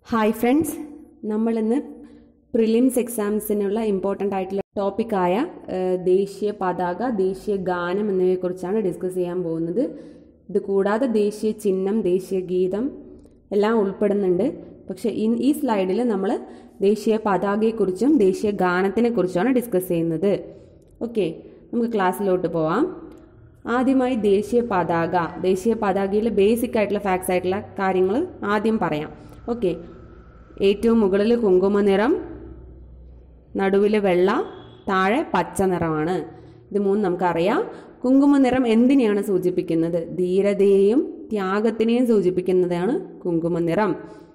Hi friends, നമ്മളിന്ന് prelims എക്സാംസിനുള്ള important ആയിട്ടുള്ള ടോപ്പിക്കായ ദേശീയ പതാക, ദേശീയ ഗാനം എന്നിവയെക്കുറിച്ചാണ് ഡിസ്കസ് ചെയ്യാൻ പോകുന്നത്. ഇത് കൂടാതെ ദേശീയ ചിഹ്നം, ദേശീയ ഗീതം എല്ലാം ഉൾപ്പെടുന്നുണ്ട്. പക്ഷേ ഈ സ്ലൈഡിൽ നമ്മൾ ദേശീയ പതാകയെക്കുറിച്ചും ദേശീയ ഗാനത്തിനെ കുറിച്ചുമാണ് ഡിസ്കസ് ചെയ്യുന്നത്. ഓക്കെ, നമുക്ക് ക്ലാസ്സിലോട്ട് പോവാം. ആദ്യമായി ദേശീയ പതാക. ദേശീയ പതാകയിലെ ബേസിക് ആയിട്ടുള്ള ഫാക്ട്സ് ആയിട്ടുള്ള കാര്യങ്ങൾ ആദ്യം പറയാം. ഓക്കെ, ഏറ്റവും മുകളിൽ കുങ്കുമ നിറം, നടുവിൽ വെള്ള, താഴെ പച്ച നിറമാണ്. ഇത് മൂന്ന് നമുക്കറിയാം. കുങ്കുമ നിറം എന്തിനെയാണ് സൂചിപ്പിക്കുന്നത്? ധീരതയെയും ത്യാഗത്തിനെയും സൂചിപ്പിക്കുന്നതാണ് കുങ്കുമ നിറം.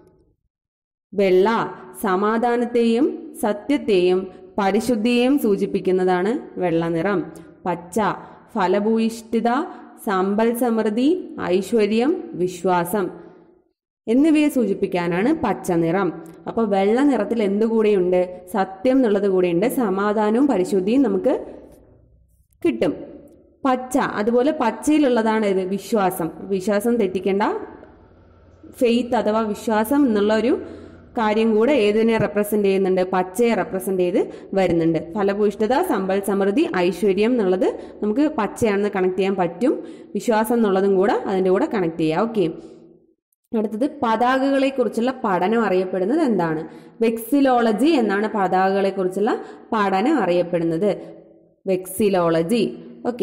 വെള്ള സമാധാനത്തെയും സത്യത്തെയും പരിശുദ്ധിയെയും സൂചിപ്പിക്കുന്നതാണ് വെള്ള നിറം. പച്ച ഫലഭൂയിഷ്ഠിത, സമ്പൽ സമൃദ്ധി, ഐശ്വര്യം, വിശ്വാസം എന്നിവയെ സൂചിപ്പിക്കാനാണ് പച്ച നിറം. അപ്പോൾ വെള്ള നിറത്തിൽ എന്തുകൂടെയുണ്ട്? സത്യം എന്നുള്ളത് കൂടെയുണ്ട്. സമാധാനവും പരിശുദ്ധിയും നമുക്ക് കിട്ടും. പച്ച, അതുപോലെ പച്ചയിലുള്ളതാണ് ഇത് വിശ്വാസം. വിശ്വാസം തെറ്റിക്കേണ്ട. ഫെയ്ത്ത് അഥവാ വിശ്വാസം എന്നുള്ള ഒരു കാര്യം കൂടെ ഏതിനെ റെപ്രസെന്റ് ചെയ്യുന്നുണ്ട്? പച്ചയെ റെപ്രസെന്റ് ചെയ്ത് വരുന്നുണ്ട്. ഫലഭൂയിഷ്ഠത, സമ്പൽ സമൃദ്ധി, ഐശ്വര്യം എന്നുള്ളത് നമുക്ക് പച്ചയാണെന്ന് കണക്ട് ചെയ്യാൻ പറ്റും. വിശ്വാസം എന്നുള്ളതും കൂടെ അതിൻ്റെ കൂടെ കണക്ട് ചെയ്യാം. ഓക്കെ, അടുത്തത് പതാകകളെ കുറിച്ചുള്ള പഠനം അറിയപ്പെടുന്നത് എന്താണ്? വെക്സിലോളജി എന്നാണ് പതാകകളെ കുറിച്ചുള്ള പഠനം അറിയപ്പെടുന്നത്. വെക്സിലോളജി. ഓക്കെ,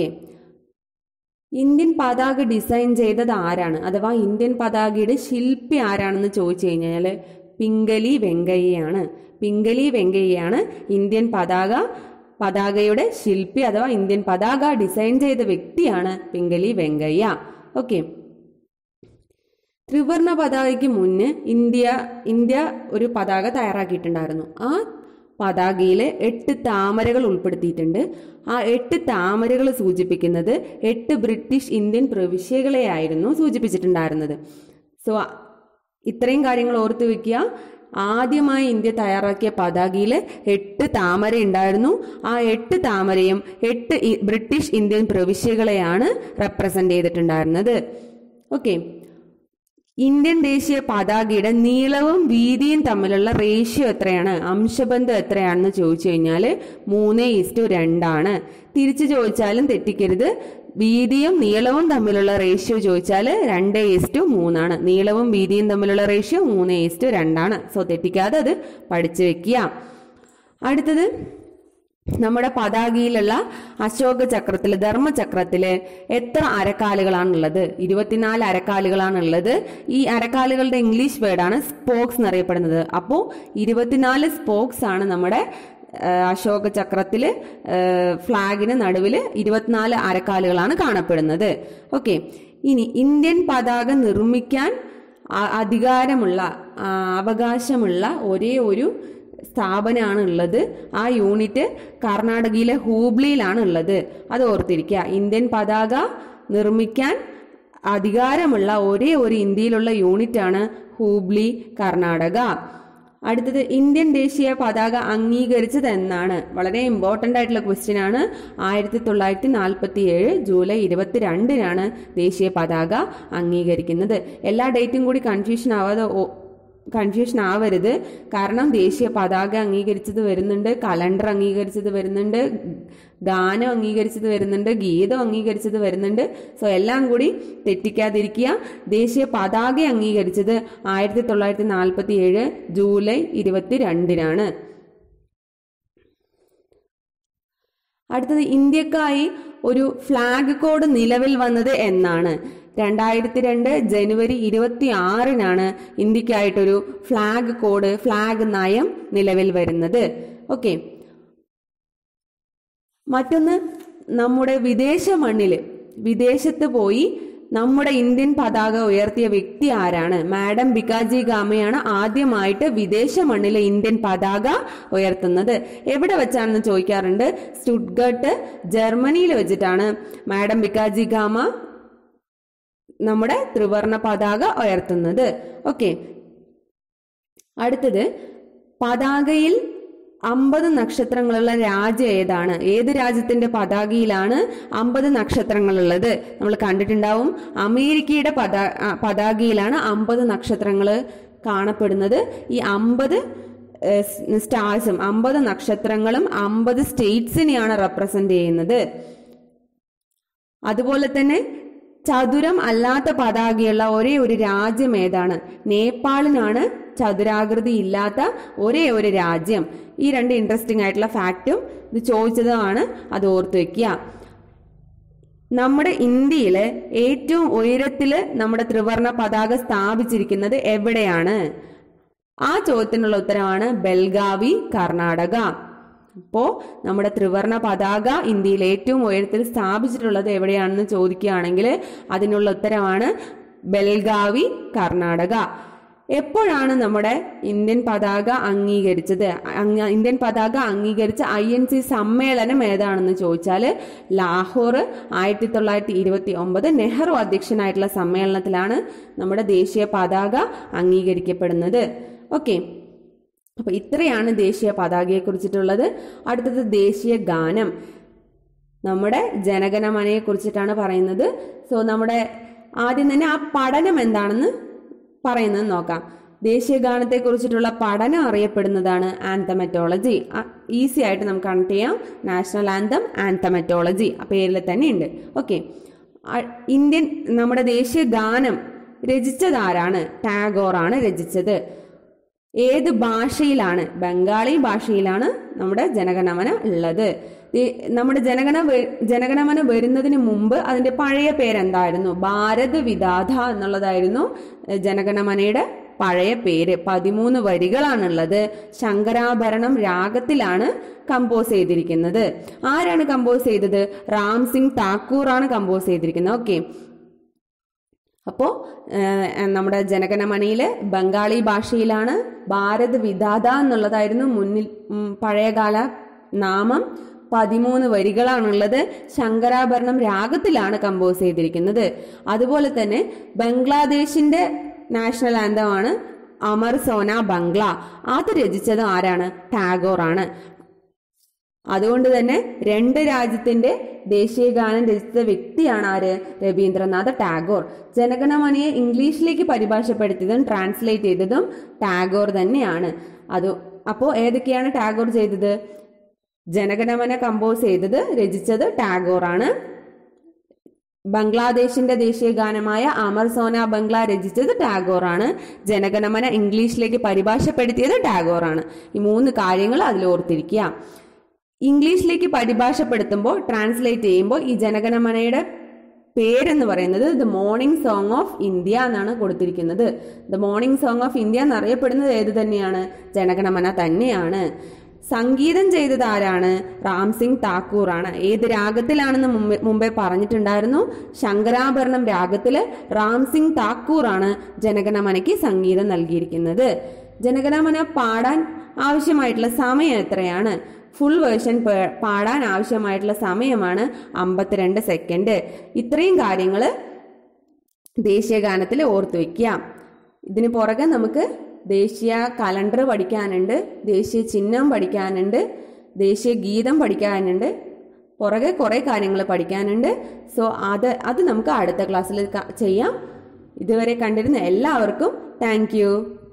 ഇന്ത്യൻ പതാക ഡിസൈൻ ചെയ്തത് ആരാണ്? അഥവാ ഇന്ത്യൻ പതാകയുടെ ശില്പി ആരാണെന്ന് ചോദിച്ചു കഴിഞ്ഞാൽ പിംഗലി വെങ്കയ്യയാണ്. പിംഗലി വെങ്കയ്യയാണ് ഇന്ത്യൻ പതാകയുടെ ശില്പി അഥവാ ഇന്ത്യൻ പതാക ഡിസൈൻ ചെയ്ത വ്യക്തിയാണ് പിംഗലി വെങ്കയ്യ. ഓക്കെ, ത്രിവർണ പതാകയ്ക്ക് മുന്നേ ഇന്ത്യ ഒരു പതാക തയ്യാറാക്കിയിട്ടുണ്ടായിരുന്നു. ആ പതാകയിൽ 8 താമരകൾ ഉൾപ്പെടുത്തിയിട്ടുണ്ട്. ആ 8 താമരകൾ സൂചിപ്പിക്കുന്നത് 8 ബ്രിട്ടീഷ് ഇന്ത്യൻ പ്രവിശ്യകളെയായിരുന്നു സൂചിപ്പിച്ചിട്ടുണ്ടായിരുന്നത്. സോ ഇത്രയും കാര്യങ്ങൾ ഓർത്തു വെക്കുക. ആദ്യമായി ഇന്ത്യ തയ്യാറാക്കിയ പതാകയിൽ 8 താമര ഉണ്ടായിരുന്നു. ആ 8 താമരയും 8 ബ്രിട്ടീഷ് ഇന്ത്യൻ പ്രവിശ്യകളെയാണ് റെപ്രസെന്റ് ചെയ്തിട്ടുണ്ടായിരുന്നത്. ഓക്കെ, ഇന്ത്യൻ ദേശീയ പതാകയുടെ നീളവും വീതിയും തമ്മിലുള്ള റേഷ്യോ എത്രയാണ്? അംശബന്ധം എത്രയാണെന്ന് ചോദിച്ചു കഴിഞ്ഞാൽ 3:2 ആണ്. തിരിച്ചു ചോദിച്ചാലും തെറ്റിക്കരുത്. വീതിയും നീളവും തമ്മിലുള്ള റേഷ്യോ ചോദിച്ചാൽ 2:3 ആണ്. നീളവും വീതിയും തമ്മിലുള്ള റേഷ്യോ 3:2 ആണ്. സോ തെറ്റിക്കാതെ അത് പഠിച്ചു വെക്കുക. അടുത്തത് നമ്മുടെ പതാകയിലുള്ള അശോക ചക്രത്തില്, ധർമ്മചക്രത്തില് എത്ര അരക്കാലുകളാണുള്ളത്? 24 അരക്കാലുകളാണുള്ളത്. ഈ അരക്കാലുകളുടെ ഇംഗ്ലീഷ് വേർഡാണ് സ്പോക്സ് എന്നറിയപ്പെടുന്നത്. അപ്പോൾ 24 സ്പോക്സ് ആണ് നമ്മുടെ അശോക ചക്രത്തില്, ഫ്ലാഗിന് നടുവില് 24 അരക്കാലുകളാണ് കാണപ്പെടുന്നത്. ഓക്കെ, ഇനി ഇന്ത്യൻ പതാക നിർമ്മിക്കാൻ അവകാശമുള്ള ഒരേ ഒരു സ്ഥാപനമാണ് ഉള്ളത്. ആ യൂണിറ്റ് കർണാടകയിലെ ഹൂബ്ലിയിലാണ് ഉള്ളത്. അത് ഓർത്തിരിക്കുക. ഇന്ത്യൻ പതാക നിർമ്മിക്കാൻ അധികാരമുള്ള ഒരേ ഒരു ഇന്ത്യയിലുള്ള യൂണിറ്റ് ആണ് ഹൂബ്ലി, കർണാടക. അടുത്തത് ഇന്ത്യൻ ദേശീയ പതാക അംഗീകരിച്ചത് എന്നാണ്? വളരെ ഇമ്പോർട്ടൻ്റ് ആയിട്ടുള്ള ക്വസ്റ്റ്യൻ ആണ്. 1947 ജൂലൈ 22-നാണ് ദേശീയ പതാക അംഗീകരിക്കുന്നത്. എല്ലാ ഡേറ്റും കൂടി കൺഫ്യൂഷൻ ആവരുത്. കാരണം ദേശീയ പതാക അംഗീകരിച്ചത് വരുന്നുണ്ട്, കലണ്ടർ അംഗീകരിച്ചത് വരുന്നുണ്ട്, ഗാനം അംഗീകരിച്ചത് വരുന്നുണ്ട്, ഗീതം അംഗീകരിച്ചത് വരുന്നുണ്ട്. സോ എല്ലാം കൂടി തെറ്റിക്കാതിരിക്കുക. ദേശീയ പതാക അംഗീകരിച്ചത് 1947 ജൂലൈ 22-നാണ്. അടുത്തത് ഇന്ത്യക്കായി ഒരു ഫ്ലാഗ് കോഡ് നിലവിൽ വന്നത് എന്നാണ്? 2002 ജനുവരി 26-നാണ് ഇന്ത്യക്കായിട്ടൊരു ഫ്ലാഗ് കോഡ്, ഫ്ലാഗ് നയം നിലവിൽ വരുന്നത്. ഓക്കെ, മറ്റൊന്ന്, നമ്മുടെ വിദേശത്ത് പോയി നമ്മുടെ ഇന്ത്യൻ പതാക ഉയർത്തിയ വ്യക്തി ആരാണ്? മാഡം ഭിക്കാജി ഗാമയാണ് ആദ്യമായിട്ട് വിദേശ മണ്ണിലെ ഇന്ത്യൻ പതാക ഉയർത്തുന്നത്. എവിടെ വെച്ചാണെന്ന് ചോദിക്കാറുണ്ട്. സ്റ്റുട്ട്ഗർട്ട്, ജർമ്മനിയിൽ വെച്ചിട്ടാണ് മാഡം ഭിക്കാജി ഗാമ നമ്മുടെ ത്രിവർണ പതാക ഉയർത്തുന്നത്. ഓക്കെ, അടുത്തത് പതാകയിൽ 50 നക്ഷത്രങ്ങളുള്ള രാജ്യം ഏതാണ്? ഏത് രാജ്യത്തിന്റെ പതാകയിലാണ് 50 നക്ഷത്രങ്ങളുള്ളത്? നമ്മൾ കണ്ടിട്ടുണ്ടാവും. അമേരിക്കയുടെ പതാകയിലാണ് 50 നക്ഷത്രങ്ങൾ കാണപ്പെടുന്നത് ഈ 50 സ്റ്റാർസും 50 നക്ഷത്രങ്ങളും 50 സ്റ്റേറ്റ്സിനെയാണ് റെപ്രസെന്റ് ചെയ്യുന്നത്. അതുപോലെ തന്നെ ചതുരം അല്ലാത്ത പതാകയുള്ള ഒരേ ഒരു രാജ്യം ഏതാണ്? നേപ്പാളിനാണ് ചതുരാകൃതി ഇല്ലാത്ത ഒരേ ഒരു രാജ്യം. ഈ രണ്ട് ഇൻട്രസ്റ്റിംഗ് ആയിട്ടുള്ള ഫാക്റ്റും ഇത് ചോദിച്ചതാണ്, അത് ഓർത്തു വെക്കുക. നമ്മുടെ ഇന്ത്യയിലെ ഏറ്റവും ഉയരത്തില് നമ്മുടെ ത്രിവർണ പതാക സ്ഥാപിച്ചിരിക്കുന്നത് എവിടെയാണ്? ആ ചോദ്യത്തിനുള്ള ഉത്തരമാണ് ബെൽഗാവി, കർണാടക. അപ്പോ നമ്മുടെ ത്രിവർണ പതാക ഇന്ത്യയിൽ ഏറ്റവും ഉയരത്തിൽ സ്ഥാപിച്ചിട്ടുള്ളത് എവിടെയാണെന്ന് ചോദിക്കുകയാണെങ്കിൽ അതിനുള്ള ഉത്തരമാണ് ബെൽഗാവി, കർണാടക. എപ്പോഴാണ് നമ്മുടെ ഇന്ത്യൻ പതാക അംഗീകരിച്ചത്? ഇന്ത്യൻ പതാക അംഗീകരിച്ച INC സമ്മേളനം ഏതാണെന്ന് ചോദിച്ചാൽ ലാഹോർ 1929 നെഹ്റു അധ്യക്ഷനായിട്ടുള്ള സമ്മേളനത്തിലാണ് നമ്മുടെ ദേശീയ പതാക അംഗീകരിക്കപ്പെടുന്നത്. ഓക്കെ, അപ്പൊ ഇത്രയാണ് ദേശീയ പതാകയെ കുറിച്ചിട്ടുള്ളത്. അടുത്തത് ദേശീയ ഗാനം. നമ്മുടെ ജനഗണമനയെ കുറിച്ചിട്ടാണ് പറയുന്നത്. സോ നമ്മുടെ ആദ്യം തന്നെ ആ പഠനം എന്താണെന്ന് പറയുന്നത് നോക്കാം. ദേശീയ ഗാനത്തെ കുറിച്ചിട്ടുള്ള പഠനം അറിയപ്പെടുന്നതാണ് ആന്തമെറ്റോളജി. ഈസി ആയിട്ട് നമുക്ക് കണക്ട് ചെയ്യാം. നാഷണൽ ആന്തം, ആന്തമെറ്റോളജി ആ പേരിൽ തന്നെ ഉണ്ട്. ഓക്കെ, നമ്മുടെ ദേശീയ ഗാനം രചിച്ചത് ആരാണ്? ടാഗോർ ആണ് രചിച്ചത്. ഏത് ഭാഷയിലാണ്? ബംഗാളി ഭാഷയിലാണ് നമ്മുടെ ജനഗണമന ഉള്ളത്. നമ്മുടെ ജനഗണമന വരുന്നതിന് മുമ്പ് അതിന്റെ പഴയ പേരെന്തായിരുന്നു? ഭാരത് വിധാത എന്നുള്ളതായിരുന്നു ജനഗണമനയുടെ പഴയ പേര്. 13 വരികളാണുള്ളത്. ശങ്കരാഭരണം രാഗത്തിലാണ് കമ്പോസ് ചെയ്തിരിക്കുന്നത്. ആരാണ് കമ്പോസ് ചെയ്തത്? റാം സിംഗ് താക്കൂർ ആണ് കമ്പോസ് ചെയ്തിരിക്കുന്നത്. ഓക്കെ, അപ്പോ നമ്മുടെ ജനഗണമനയില് ബംഗാളി ഭാഷയിലാണ്. ഭാരത് വിധാത എന്നുള്ളതായിരുന്നു മുന്നിൽ പഴയകാല നാമം. 13 വരികളാണുള്ളത്. ശങ്കരാഭരണം രാഗത്തിലാണ് കമ്പോസ് ചെയ്തിരിക്കുന്നത്. അതുപോലെ തന്നെ ബംഗ്ലാദേശിന്റെ നാഷണൽ ആന്തമാണ് അമർ സോന ബംഗ്ല. അത് രചിച്ചത് ആരാണ്? ടാഗോർ ആണ്. അതുകൊണ്ട് തന്നെ 2 രാജ്യത്തിന്റെ ദേശീയ ഗാനം രചിച്ച വ്യക്തിയാണ് ആര്? രവീന്ദ്രനാഥ ടാഗോർ. ജനഗണമനയെ ഇംഗ്ലീഷിലേക്ക് പരിഭാഷപ്പെടുത്തിയതും ട്രാൻസ്ലേറ്റ് ചെയ്തതും ടാഗോർ തന്നെയാണ്. അപ്പോ ഏതൊക്കെയാണ് ടാഗോർ ചെയ്തത്? ജനഗണമന കമ്പോസ് ചെയ്തത്, രചിച്ചത് ടാഗോർ ആണ്. ബംഗ്ലാദേശിന്റെ ദേശീയ ഗാനമായ അമർ സോന ബംഗ്ല രചിച്ചത് ടാഗോർ ആണ്. ജനഗണമന ഇംഗ്ലീഷിലേക്ക് പരിഭാഷപ്പെടുത്തിയത് ടാഗോർ ആണ്. ഈ 3 കാര്യങ്ങൾ അതിൽ ഓർത്തിരിക്കുക. ഇംഗ്ലീഷിലേക്ക് പരിഭാഷപ്പെടുത്തുമ്പോൾ, ട്രാൻസ്ലേറ്റ് ചെയ്യുമ്പോൾ ഈ ജനഗണമനയുടെ പേരെന്ന് പറയുന്നത് the morning song of India എന്നാണ് കൊടുത്തിരിക്കുന്നത്. The morning song of India എന്നറിയപ്പെടുന്നത് ഏത് തന്നെയാണ്? ജനഗണമന തന്നെയാണ്. സംഗീതം ചെയ്തത് ആരാണ്? റാം സിംഗ് താക്കൂർ ആണ്. ഏത് രാഗത്തിലാണെന്ന് മുമ്പേ പറഞ്ഞിട്ടുണ്ടായിരുന്നു. ശങ്കരാഭരണം രാഗത്തില് റാം സിംഗ് താക്കൂർ ആണ് ജനഗണമനയ്ക്ക് സംഗീതം നൽകിയിരിക്കുന്നത്. ജനഗണമന പാടാൻ ആവശ്യമായിട്ടുള്ള സമയം എത്രയാണ്? ഫുൾ വേർഷൻ പാടാൻ ആവശ്യമായിട്ടുള്ള സമയമാണ് 52 സെക്കൻഡ്. ഇത്രയും കാര്യങ്ങൾ ദേശീയ ഗാനത്തിൽ ഓർത്തു വെക്കുക. ഇതിന് പുറകെ നമുക്ക് ദേശീയ കലണ്ടർ പഠിക്കാനുണ്ട്, ദേശീയ ചിഹ്നം പഠിക്കാനുണ്ട്, ദേശീയ ഗീതം പഠിക്കാനുണ്ട്. പുറകെ കുറെ കാര്യങ്ങൾ പഠിക്കാനുണ്ട്. സോ അത് നമുക്ക് അടുത്ത ക്ലാസ്സിൽ ചെയ്യാം. ഇതുവരെ കണ്ടിരുന്ന എല്ലാവർക്കും താങ്ക് യു.